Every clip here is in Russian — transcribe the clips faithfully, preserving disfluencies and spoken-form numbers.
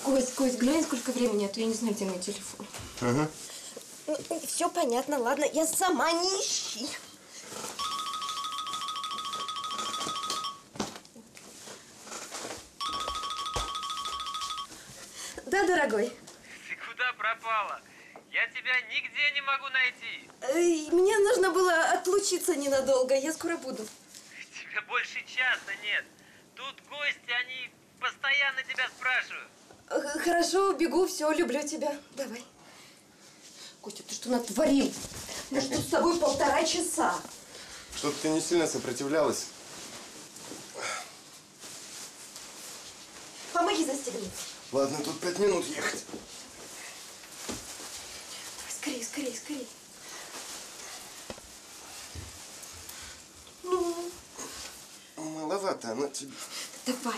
Кость, Кость, глянь, сколько времени, а то я не знаю, где мой телефон. Ага. Ну, все понятно, ладно, я сама, не ищи. Да, дорогой. Ты куда пропала? Я тебя нигде не могу найти. Эй, мне нужно было отлучиться ненадолго, я скоро буду. Тебя больше часа нет. Тут гости, они постоянно тебя спрашивают. Хорошо, бегу, все, люблю тебя. Давай. Костя, ты что натворил? Мы что с тобой полтора часа. Что-то ты не сильно сопротивлялась. Помоги застегнуть. Ладно, тут пять минут ехать. Давай, скорее, скорее, скорее. Ну? Маловато она тебе. Давай.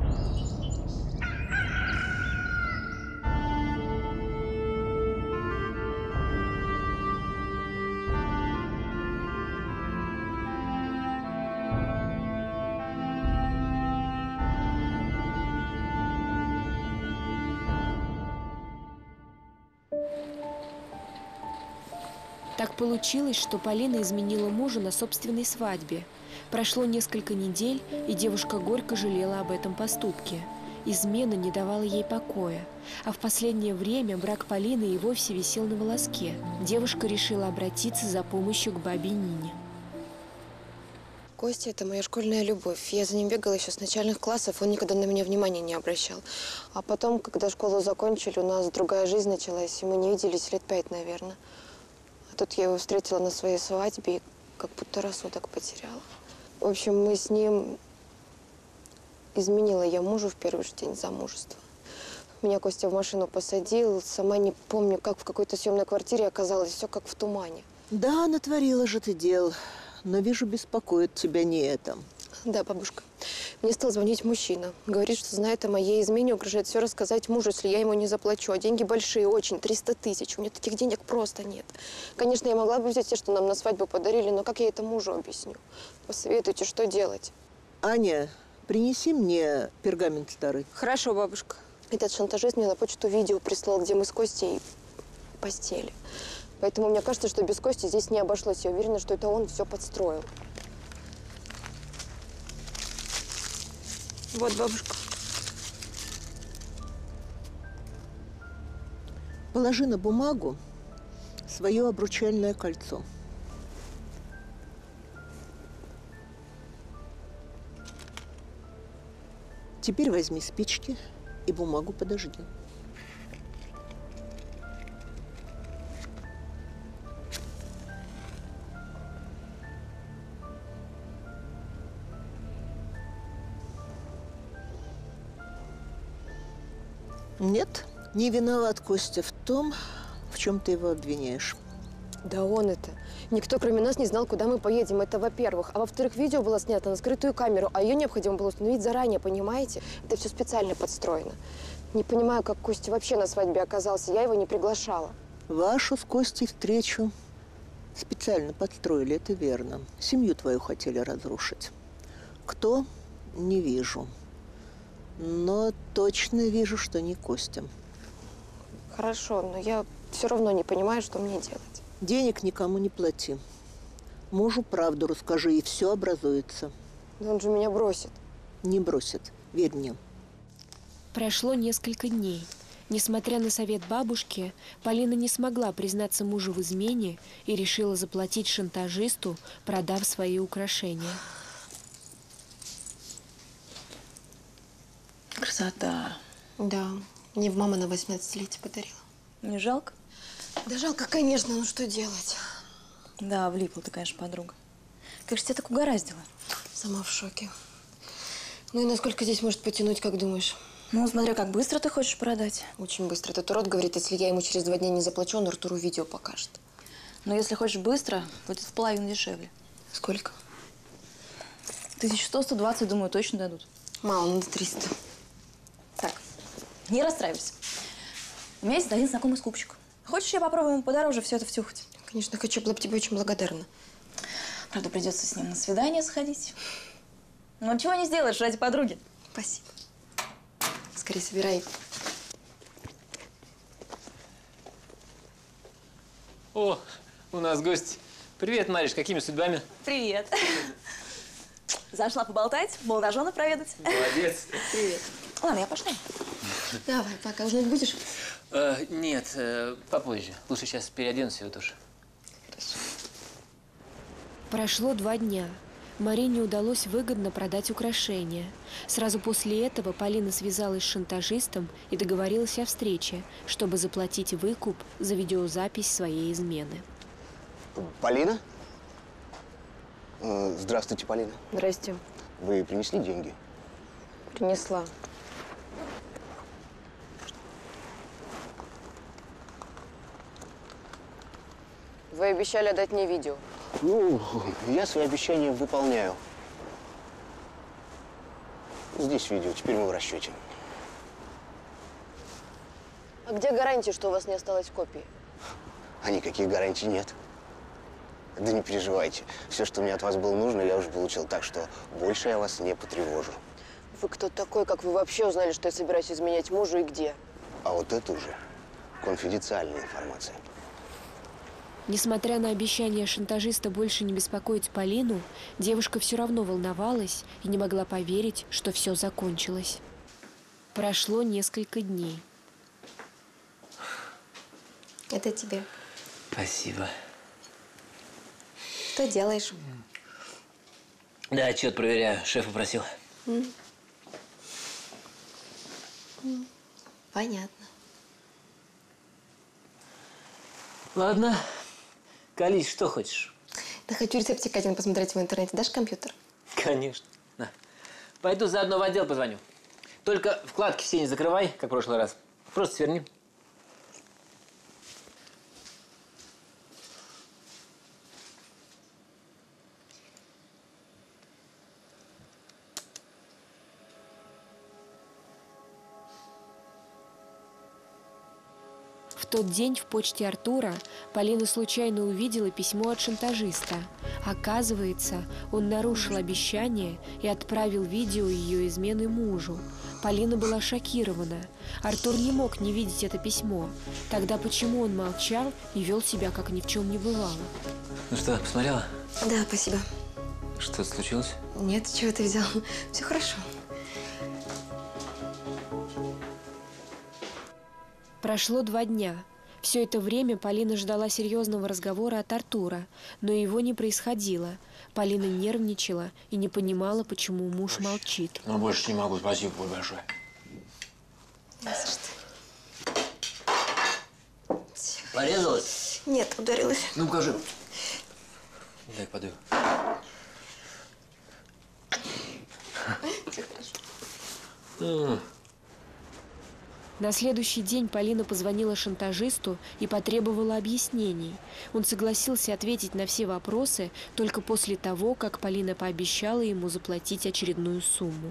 Так получилось, что Полина изменила мужу на собственной свадьбе. Прошло несколько недель, и девушка горько жалела об этом поступке. Измена не давала ей покоя. А в последнее время брак Полины и вовсе висел на волоске. Девушка решила обратиться за помощью к бабе Нине. Костя – это моя школьная любовь. Я за ним бегала еще с начальных классов, он никогда на меня внимания не обращал. А потом, когда школу закончили, у нас другая жизнь началась, и мы не виделись лет пять, наверное. А тут я его встретила на своей свадьбе и как будто рассудок потеряла. В общем, мы с ним… Изменила я мужу в первый же день замужества. Меня Костя в машину посадил, сама не помню, как в какой-то съемной квартире оказалось, все как в тумане. Да, натворила же ты дел, но вижу, беспокоит тебя не это. Да, бабушка. Мне стал звонить мужчина. Говорит, что знает о моей измене, угрожает все рассказать мужу, если я ему не заплачу. А деньги большие, очень, триста тысяч. У меня таких денег просто нет. Конечно, я могла бы взять те, что нам на свадьбу подарили, но как я это мужу объясню? Посоветуйте, что делать. Аня, принеси мне пергамент старый. Хорошо, бабушка. Этот шантажист мне на почту видео прислал, где мы с Костей в постели. Поэтому мне кажется, что без Кости здесь не обошлось. Я уверена, что это он все подстроил. Вот, бабушка. Положи на бумагу свое обручальное кольцо. Теперь возьми спички и бумагу подожди. Нет, не виноват Костя в том, в чем ты его обвиняешь. Да он это. Никто, кроме нас, не знал, куда мы поедем. Это во-первых. А во-вторых, видео было снято на скрытую камеру, а ее необходимо было установить заранее, понимаете? Это все специально подстроено. Не понимаю, как Костя вообще на свадьбе оказался. Я его не приглашала. Вашу с Костей встречу специально подстроили, это верно. Семью твою хотели разрушить. Кто? Не вижу. Но точно вижу, что не Костя. Хорошо, но я все равно не понимаю, что мне делать. Денег никому не плати. Мужу правду расскажи, и все образуется. Да он же меня бросит. Не бросит, верь мне. Прошло несколько дней. Несмотря на совет бабушки, Полина не смогла признаться мужу в измене и решила заплатить шантажисту, продав свои украшения. Красота. Да, мне мама на восемнадцатилетие подарила. Не жалко? Да жалко, конечно, ну что делать? Да, влипла ты, конечно, подруга. Как же тебя так угораздило? Сама в шоке. Ну и насколько здесь может потянуть, как думаешь? Ну, смотря как быстро ты хочешь продать. Очень быстро. Этот урод говорит, если я ему через два дня не заплачу, он Артуру видео покажет. Но если хочешь быстро, будет в половину дешевле. Сколько? Тысяч сто, сто двадцать, думаю, точно дадут. Мало, надо триста. Так, не расстраивайся. У меня есть один знакомый скупщик. Хочешь, я попробую ему подороже все это втюхать? Конечно, хочу, была бы тебе очень благодарна. Правда, придется с ним на свидание сходить. Но чего не сделаешь ради подруги. Спасибо. Скорее собирай О, у нас гость. Привет, Мариш, какими судьбами? Привет. Зашла поболтать, молодожена проведать. Молодец. Привет. Ладно, я пошла. Давай, пока. Ужинать будешь? Э, нет, э, попозже. Лучше сейчас переоденусь и вот уж. Прошло два дня. Марине удалось выгодно продать украшения. Сразу после этого Полина связалась с шантажистом и договорилась о встрече, чтобы заплатить выкуп за видеозапись своей измены. Полина? Э, Здравствуйте, Полина. Здрасте. Вы принесли деньги? Принесла. Вы обещали отдать мне видео. Ну, я свои обещания выполняю. Здесь видео, теперь мы в расчете. А где гарантия, что у вас не осталось копий? А никаких гарантий нет. Да не переживайте. Все, что мне от вас было нужно, я уже получил, так что больше я вас не потревожу. Вы кто такой? Как вы вообще узнали, что я собираюсь изменять мужу и где? А вот это уже конфиденциальная информация. Несмотря на обещание шантажиста больше не беспокоить Полину, девушка все равно волновалась и не могла поверить, что все закончилось. Прошло несколько дней. Это тебе. Спасибо. Что делаешь? Да, отчет проверяю. Шеф попросил. М. Понятно. Ладно. Колись, что хочешь. Да хочу рецептик один посмотреть в интернете. Дашь компьютер? Конечно. На. Пойду заодно в отдел позвоню. Только вкладки все не закрывай, как в прошлый раз. Просто сверни. В тот день в почте Артура Полина случайно увидела письмо от шантажиста. Оказывается, он нарушил обещание и отправил видео ее измены мужу. Полина была шокирована. Артур не мог не видеть это письмо. Тогда почему он молчал и вел себя, как ни в чем не бывало? Ну что, посмотрела? Да, спасибо. Что случилось? Нет, чего ты взял? Все хорошо. Прошло два дня. Все это время Полина ждала серьезного разговора от Артура, но его не происходило. Полина нервничала и не понимала, почему муж молчит. Ну, больше не могу. Спасибо большое. Не за что. Порезалась? Нет, ударилась. Ну, покажи. Дай подаю. Все хорошо. На следующий день Полина позвонила шантажисту и потребовала объяснений. Он согласился ответить на все вопросы только после того, как Полина пообещала ему заплатить очередную сумму.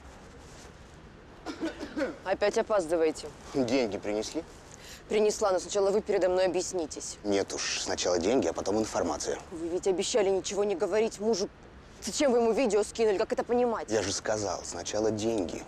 Опять опаздываете. Деньги принесли? Принесла, но сначала вы передо мной объяснитесь. Нет уж, сначала деньги, а потом информация. Вы ведь обещали ничего не говорить мужу. Зачем вы ему видео скинули? Как это понимать? Я же сказал, сначала деньги.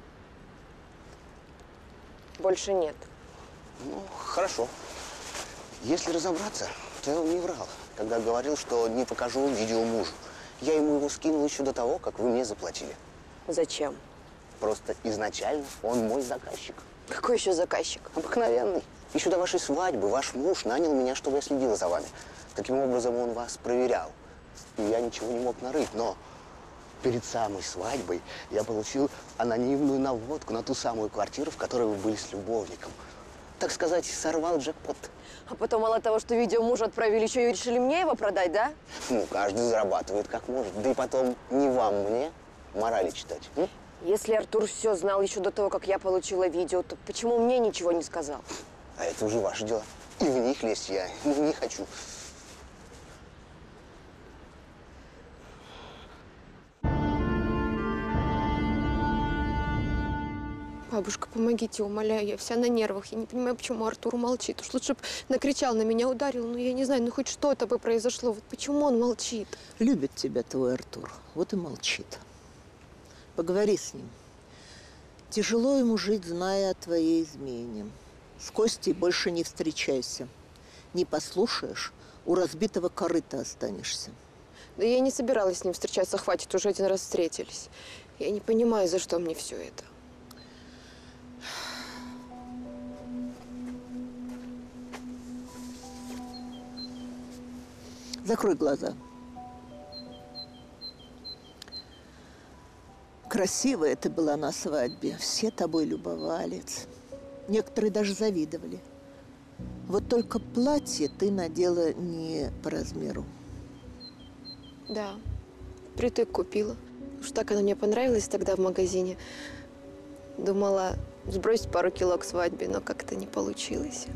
Больше нет. Ну, хорошо. Если разобраться, то он не врал, когда говорил, что не покажу видео мужу. Я ему его скинул еще до того, как вы мне заплатили. Зачем? Просто изначально он мой заказчик. Какой еще заказчик? Обыкновенный. Еще до вашей свадьбы ваш муж нанял меня, чтобы я следила за вами. Таким образом, он вас проверял. И я ничего не мог нарыть, но перед самой свадьбой я получил анонимную наводку на ту самую квартиру, в которой вы были с любовником. Так сказать, сорвал джекпот. А потом, мало того, что видео мужа отправили, еще и решили мне его продать, да? Ну, каждый зарабатывает как может. Да и потом, не вам мне морали читать. М? Если Артур все знал еще до того, как я получила видео, то почему мне ничего не сказал? А это уже ваши дела. И в них лезть я не хочу. Бабушка, помогите, умоляю, я вся на нервах. Я не понимаю, почему Артур молчит. Уж лучше бы накричал, на меня ударил. Ну, я не знаю, ну хоть что-то бы произошло. Вот почему он молчит? Любит тебя твой Артур, вот и молчит. Поговори с ним. Тяжело ему жить, зная о твоей измене. С Костей больше не встречайся. Не послушаешь, у разбитого корыта останешься. Да я и не собиралась с ним встречаться, хватит, уже один раз встретились. Я не понимаю, за что мне все это. Закрой глаза. Красивая ты была на свадьбе. Все тобой любовались. Некоторые даже завидовали. Вот только платье ты надела не по размеру. Да, притык купила. Уж так оно мне понравилось тогда в магазине. Думала сбросить пару кило к свадьбе, но как-то не получилось.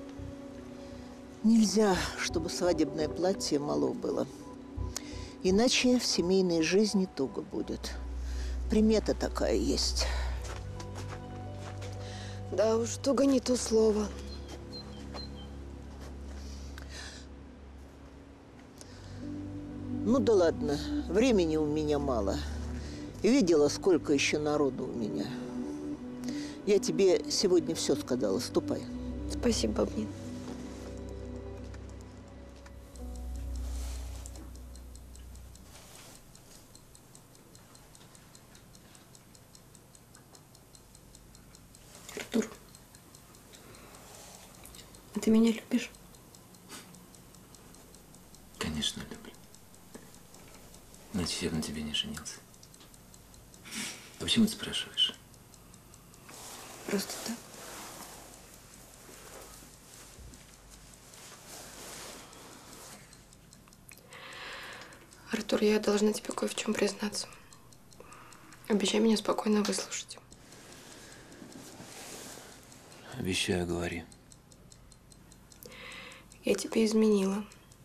Нельзя, чтобы свадебное платье мало было. Иначе в семейной жизни туго будет. Примета такая есть. Да уж, туго не то слово. Ну да ладно, времени у меня мало. Видела, сколько еще народу у меня. Я тебе сегодня все сказала, ступай. Спасибо, Бабнин. Артур, а ты меня любишь? Конечно, люблю. Иначе я бы на тебе не женился. А почему ты спрашиваешь? Просто так. Артур, я должна тебе кое в чем признаться. Обещай меня спокойно выслушать. Обещаю, говори. Я тебе изменила.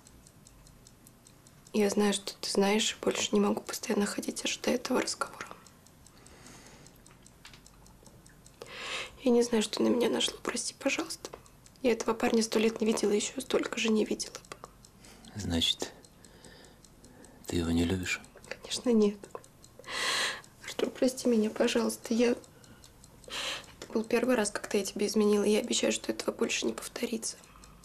Я знаю, что ты знаешь, и больше не могу постоянно ходить, ожидая этого разговора. Я не знаю, что на меня нашло. Прости, пожалуйста. Я этого парня сто лет не видела, еще столько же не видела бы. Значит, ты его не любишь? Конечно, нет. Артур, прости меня, пожалуйста. Я... Это был первый раз, когда я тебе изменила. Я обещаю, что этого больше не повторится.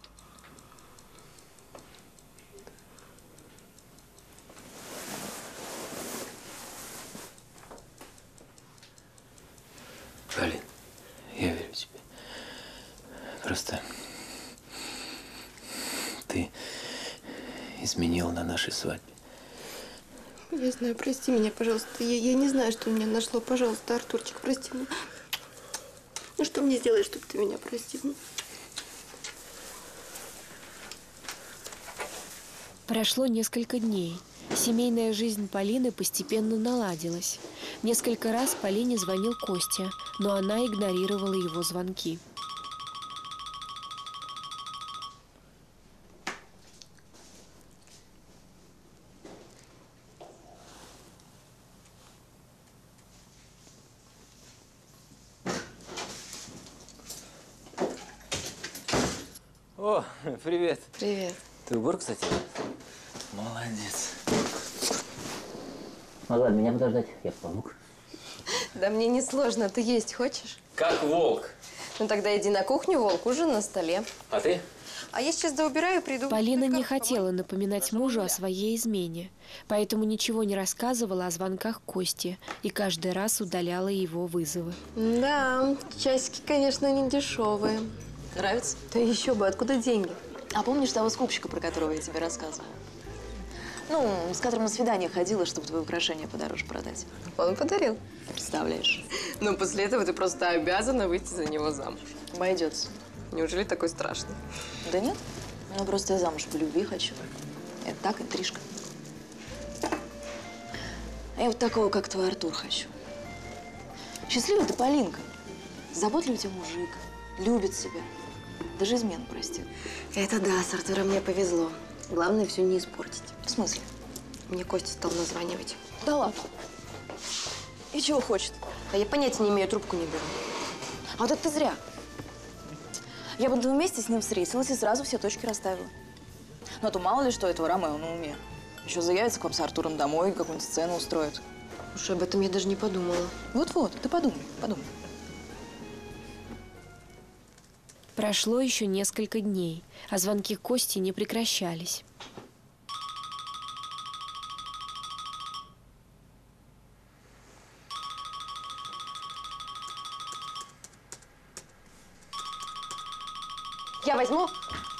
Полин, я верю тебе. Просто ты изменила на нашей свадьбе. Я знаю, прости меня, пожалуйста. Я, я не знаю, что меня нашло. Пожалуйста, Артурчик, прости меня. Ну что мне сделать, чтобы ты меня простил? Прошло несколько дней. Семейная жизнь Полины постепенно наладилась. Несколько раз Полине звонил Костя, но она игнорировала его звонки. О, привет. Привет. Ты уборку, кстати? Молодец. Могла меня подождать, я помог. Да мне не сложно. Ты есть хочешь? Как волк. Ну тогда иди на кухню, волк, ужин на столе. А ты? А я сейчас доубираю и приду. Полина не хотела напоминать мужу о своей измене, поэтому ничего не рассказывала о звонках Кости и каждый раз удаляла его вызовы. Да, часики, конечно, не дешевые. Нравится? Да еще бы, откуда деньги? А помнишь того скупщика, про которого я тебе рассказывала? Ну, с которым на свидание ходила, чтобы твои украшения подороже продать. Он подарил. Представляешь? Но после этого ты просто обязана выйти за него замуж. Обойдется. Неужели такой страшный? Да нет. Ну, просто я замуж по любви хочу. Это так, интрижка. А я вот такого, как твой Артур, хочу. Счастливая ты Полинка. Заботливый тебе мужик. Любит себя. Даже измену простит. Это да, с Артуром мне повезло. Главное, все не испортить. В смысле? Мне Костя стал названивать. Да ладно. И чего хочет? А я понятия не имею, трубку не беру. А вот это ты зря. Я бы на твоем месте с ним встретилась и сразу все точки расставила. Ну, а то мало ли что этого Ромео на уме. Еще заявится к вам с Артуром домой, какую-нибудь сцену устроит. Уж об этом я даже не подумала. Вот-вот, ты подумай, подумай. Прошло еще несколько дней, а звонки Кости не прекращались. Я возьму.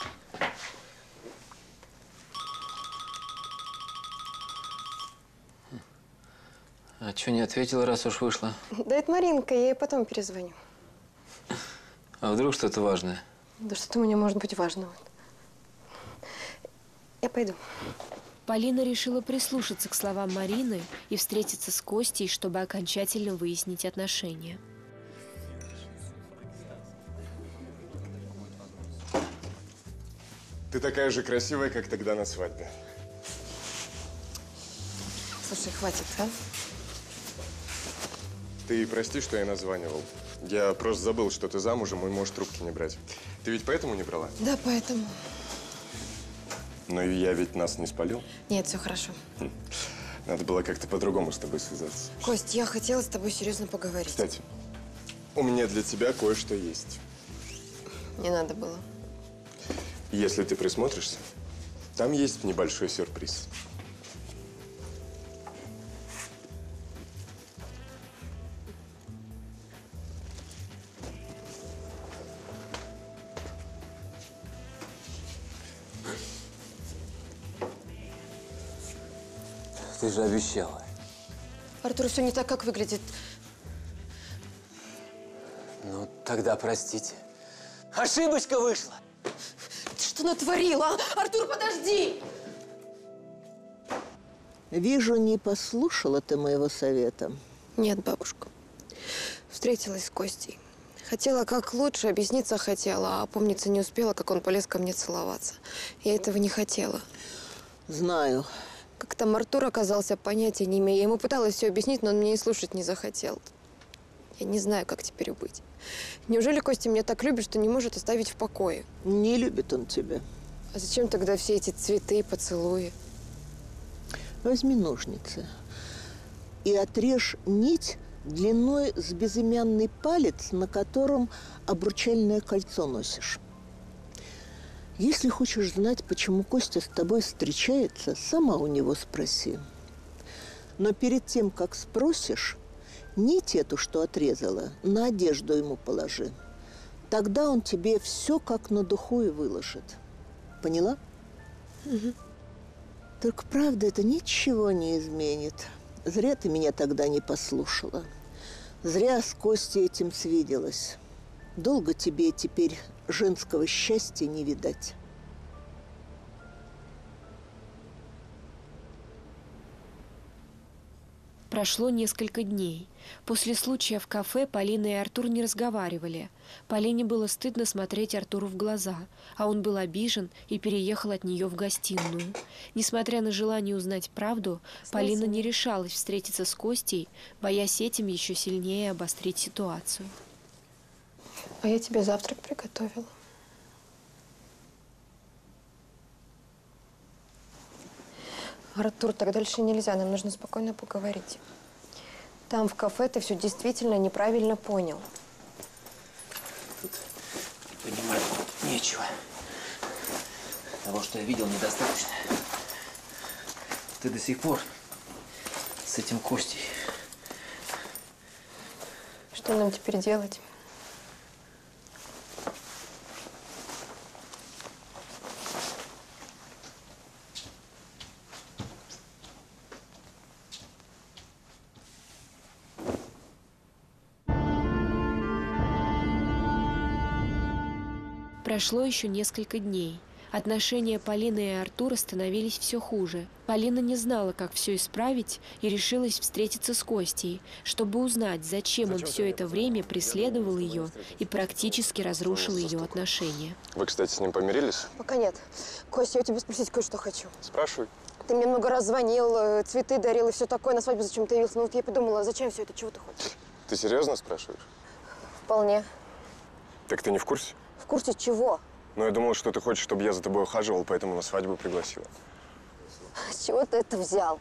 А что не ответила, раз уж вышла? Да это Маринка, я ей потом перезвоню. А вдруг что-то важное? Да что-то у меня может быть важного. Я пойду. Полина решила прислушаться к словам Марины и встретиться с Костей, чтобы окончательно выяснить отношения. Ты такая же красивая, как тогда на свадьбе. Слушай, хватит, а? Ты прости, что я названивал. Я просто забыл, что ты замужем и можешь трубки не брать. Ты ведь поэтому не брала? Да, поэтому. Но и я ведь нас не спалил. Нет, все хорошо. Хм. Надо было как-то по-другому с тобой связаться. Кость, я хотела с тобой серьезно поговорить. Кстати, у меня для тебя кое-что есть. Не надо было. Если ты присмотришься, там есть небольшой сюрприз. Ты же обещала. Артур, все не так, как выглядит. Ну, тогда простите. Ошибочка вышла. Ты что натворила? а? Артур, подожди! Вижу, не послушала ты моего совета. Нет, бабушка. Встретилась с Костей. Хотела как лучше, объясниться хотела, а помнится не успела, как он полез ко мне целоваться. Я этого не хотела. Знаю. Как там Артур оказался, понятия не имею. Я ему пыталась все объяснить, но он мне и слушать не захотел. Я не знаю, как теперь быть. Неужели Костя меня так любит, что не может оставить в покое? Не любит он тебя. А зачем тогда все эти цветы и поцелуи? Возьми ножницы и отрежь нить длиной с безымянный палец, на котором обручальное кольцо носишь. Если хочешь знать, почему Костя с тобой встречается, сама у него спроси. Но перед тем, как спросишь, нить эту, что отрезала, на одежду ему положи. Тогда он тебе все как на духу и выложит. Поняла? Угу. Только правда, это ничего не изменит. Зря ты меня тогда не послушала. Зря с Костей этим свиделась. Долго тебе теперь женского счастья не видать. Прошло несколько дней. После случая в кафе Полина и Артур не разговаривали. Полине было стыдно смотреть Артуру в глаза, а он был обижен и переехал от нее в гостиную. Несмотря на желание узнать правду, Полина не решалась встретиться с Костей, боясь этим еще сильнее обострить ситуацию. А я тебе завтрак приготовила. Артур, так дальше нельзя, нам нужно спокойно поговорить. Там в кафе ты все действительно неправильно понял. Тут понимать нечего. Того, что я видел, недостаточно. Ты до сих пор с этим Костей. Что нам теперь делать? Прошло еще несколько дней. Отношения Полины и Артура становились все хуже. Полина не знала, как все исправить, и решилась встретиться с Костей, чтобы узнать, зачем он все это время преследовал ее и практически разрушил ее отношения. Вы, кстати, с ним помирились? Пока нет. Костя, я у тебя спросить кое-что хочу. Спрашивай. Ты мне много раз звонил, цветы дарил и все такое, на свадьбу зачем ты явился? Ну вот я подумала, зачем все это, чего ты хочешь? Ты серьезно спрашиваешь? Вполне. Так ты не в курсе? В курсе чего? Ну, я думал, что ты хочешь, чтобы я за тобой ухаживал, поэтому на свадьбу пригласила. С чего ты это взял?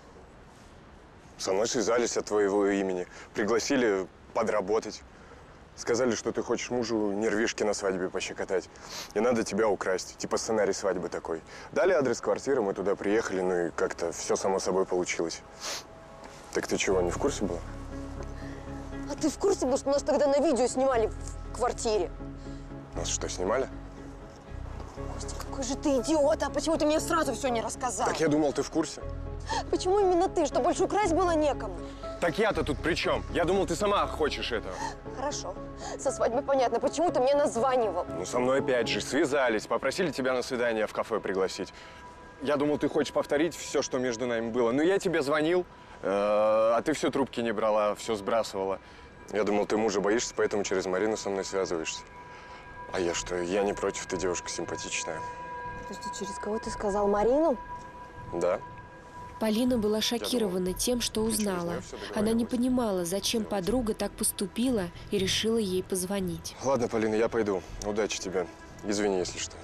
Со мной связались от твоего имени. Пригласили подработать. Сказали, что ты хочешь мужу нервишки на свадьбе пощекотать. И надо тебя украсть. Типа сценарий свадьбы такой. Дали адрес квартиры, мы туда приехали, ну и как-то все само собой получилось. Так ты чего, не в курсе была? А ты в курсе был, что нас тогда на видео снимали в квартире? Нас что, снимали? Костя, какой же ты идиот, а почему ты мне сразу все не рассказал? Так я думал, ты в курсе. Почему именно ты? Что больше украсть было некому? Так я-то тут при чем? Я думал, ты сама хочешь этого. Хорошо. Со свадьбы понятно. Почему ты мне названивал? Ну, со мной опять же связались, попросили тебя на свидание в кафе пригласить. Я думал, ты хочешь повторить все, что между нами было. Но я тебе звонил, э, а ты все трубки не брала, все сбрасывала. Я думал, ты мужа боишься, поэтому через Марину со мной связываешься. А я что? Я не против, ты девушка симпатичная. Ты что, через кого ты сказал? Марину? Да. Полина была шокирована тем, что ты через узнала. неё всё Она не договаривалась? понимала, зачем подруга так поступила, и решила ей позвонить. Ладно, Полина, я пойду. Удачи тебе. Извини, если что.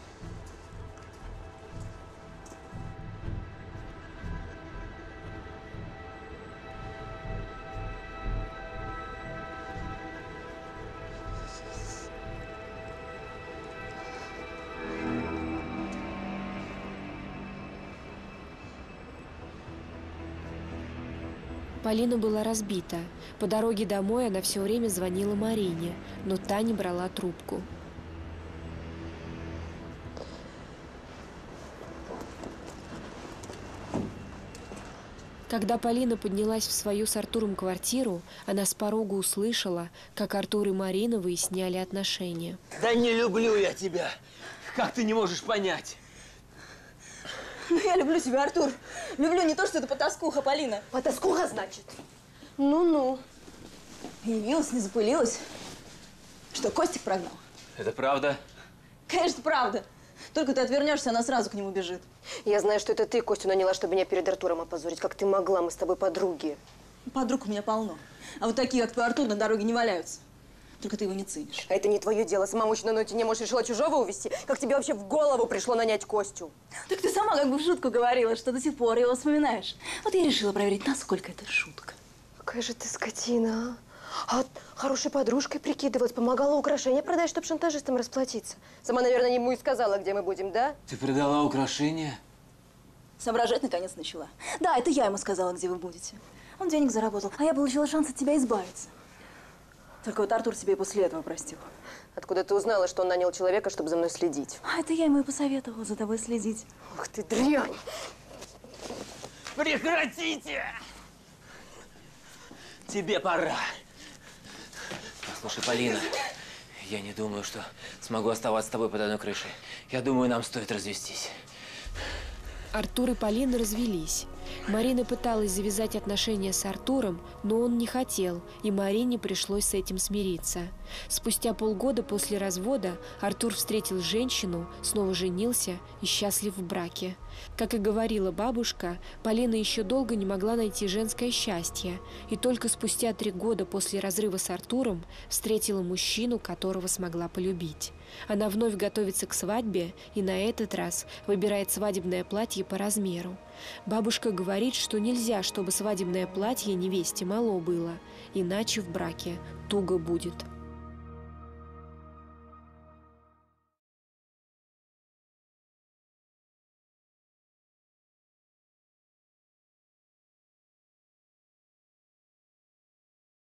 Полина была разбита. По дороге домой она все время звонила Марине, но та не брала трубку. Когда Полина поднялась в свою с Артуром квартиру, она с порога услышала, как Артур и Марина выясняли отношения. Да не люблю я тебя. Как ты не можешь понять? Ну, я люблю тебя, Артур. Люблю не то, что это потаскуха, Полина. Потаскуха, значит? Ну-ну. Явилась, не запылилась. Что, Костик прогнал? Это правда? Конечно, правда. Только ты отвернешься, она сразу к нему бежит. Я знаю, что это ты Костю наняла, чтобы меня перед Артуром опозорить. Как ты могла? Мы с тобой подруги. Подруг у меня полно. А вот такие, как твой Артур, на дороге не валяются. Только ты его не ценишь. А это не твое дело. Сама мужчина на не можешь, решила чужого увезти. Как тебе вообще в голову пришло нанять Костю? Так ты сама как бы в шутку говорила, что до сих пор его вспоминаешь. Вот я решила проверить, насколько это шутка. Какая же ты скотина, а? А хорошей подружкой прикидывалась, помогала украшения продать, чтобы шантажистам расплатиться. Сама, наверное, ему и сказала, где мы будем, да? Ты продала украшения? Соображать наконец начала. Да, это я ему сказала, где вы будете. Он денег заработал, а я получила шанс от тебя избавиться. Только вот Артур себе и после этого простил. Откуда ты узнала, что он нанял человека, чтобы за мной следить? А это я ему и посоветовала за тобой следить. Ах ты дрянь! Прекратите! Тебе пора. Послушай, Полина, я не думаю, что смогу оставаться с тобой под одной крышей. Я думаю, нам стоит развестись. Артур и Полина развелись. Марина пыталась завязать отношения с Артуром, но он не хотел, и Марине пришлось с этим смириться. Спустя полгода после развода Артур встретил женщину, снова женился и счастлив в браке. Как и говорила бабушка, Полина еще долго не могла найти женское счастье, и только спустя три года после разрыва с Артуром встретила мужчину, которого смогла полюбить. Она вновь готовится к свадьбе и на этот раз выбирает свадебное платье по размеру. Бабушка говорит, что нельзя, чтобы свадебное платье невесте мало было, иначе в браке туго будет.